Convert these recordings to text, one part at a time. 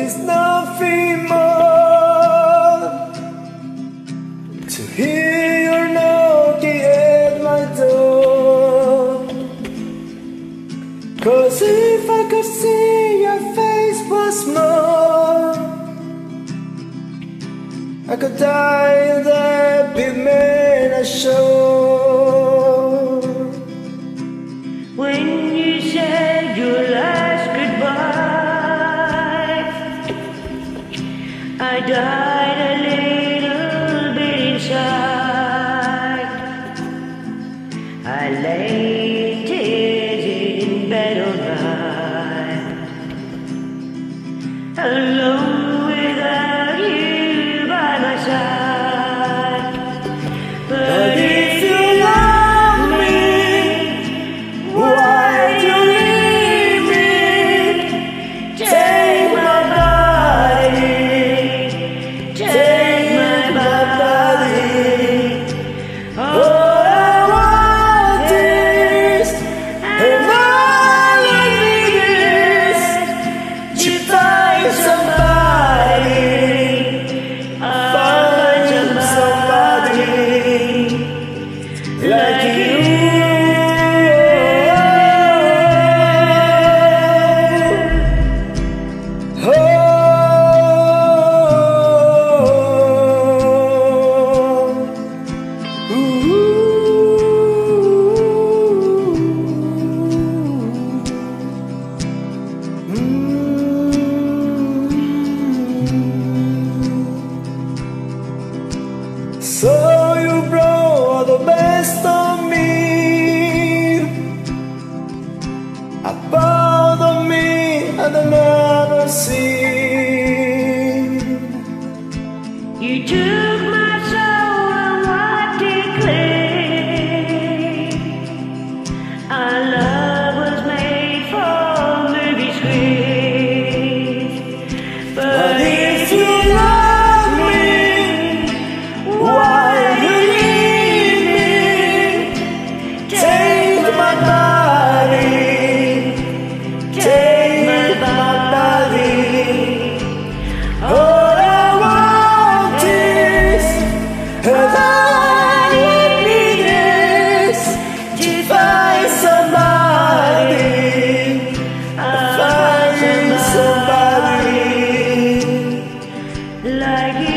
is nothing more to hear your knocking at my door. 'Cause if I could see your face once more, I could die and that be made a show. When you said your last goodbye, I died a little bit inside. I lay in tears in bed all night, alone without you by my side. But if you love me, why do you leave me? Take my body, take my body. All I want is, and all I need is to find somebody. Find somebody like you. So you brought the best of me, a part of me I'd never seen. You took my soul and wiped it clean. Our love was made for movie screens. But if you love me, why you leave me? Take my body, take my body. All I want is, and all I need is to find somebody, find somebody like you.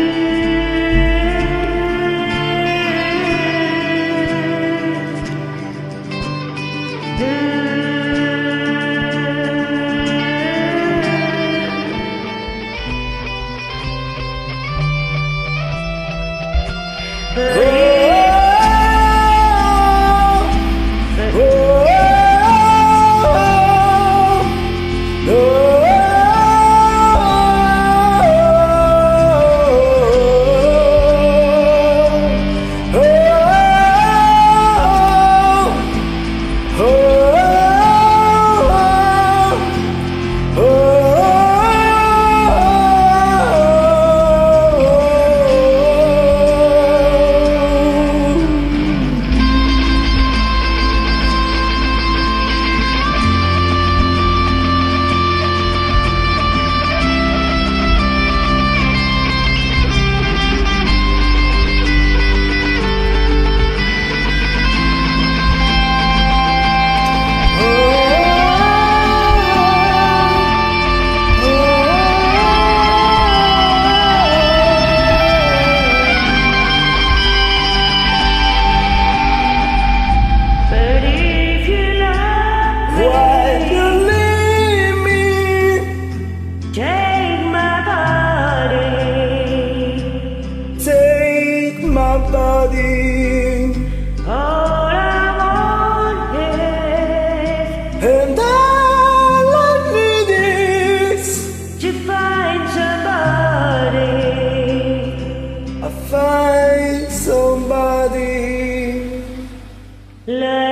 Body. All I want is, And all I need is to find somebody. I find somebody Like